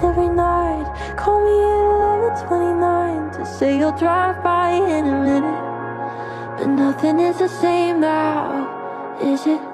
every night. Call me at 11:29 to say you'll drive by in a minute. But nothing is the same now, is it?